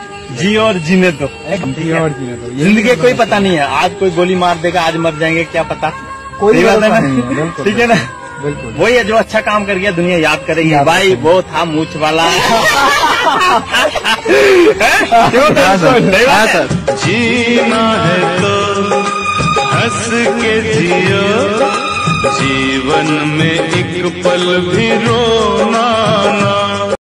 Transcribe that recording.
जी और जीने दो, जी और जीने दो। जिंदगी का कोई पता नहीं है, आज कोई गोली मार देगा, आज मर जाएंगे, क्या पता। कोई बात नहीं, ठीक है ना। बिल्कुल वही है जो अच्छा काम कर गया दुनिया याद करेगी। भाई वो था मूछ वाला। जीना है तो हंस के जियो, जीवन में एक पल भी रोना ना।